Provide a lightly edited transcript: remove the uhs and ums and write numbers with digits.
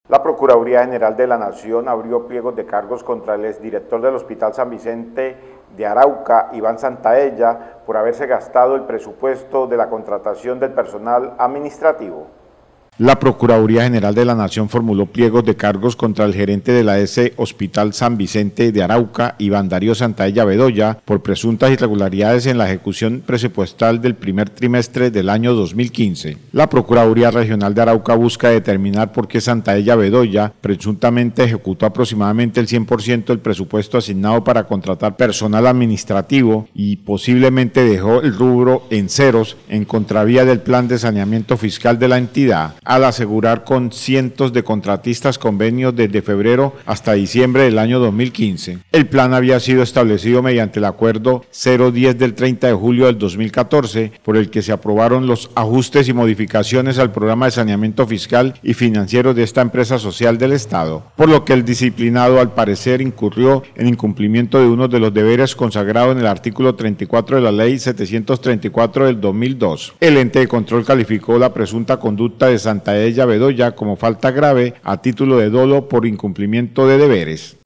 La Procuraduría General de la Nación abrió pliegos de cargos contra el exdirector del Hospital San Vicente de Arauca, Iván Santaella, por haberse gastado el presupuesto de la contratación del personal administrativo. La Procuraduría General de la Nación formuló pliegos de cargos contra el gerente de la ES Hospital San Vicente de Arauca, Iván Darío Santaella Bedoya, por presuntas irregularidades en la ejecución presupuestal del primer trimestre del año 2015. La Procuraduría Regional de Arauca busca determinar por qué Santaella Bedoya presuntamente ejecutó aproximadamente el 100% del presupuesto asignado para contratar personal administrativo y posiblemente dejó el rubro en ceros en contravía del plan de saneamiento fiscal de la entidad, al asegurar con cientos de contratistas convenios desde febrero hasta diciembre del año 2015. El plan había sido establecido mediante el acuerdo 010 del 30 de julio del 2014, por el que se aprobaron los ajustes y modificaciones al programa de saneamiento fiscal y financiero de esta empresa social del Estado, por lo que el disciplinado al parecer incurrió en incumplimiento de uno de los deberes consagrados en el artículo 34 de la Ley 734 del 2002. El ente de control calificó la presunta conducta de Santaella Bedoya como falta grave a título de dolo por incumplimiento de deberes.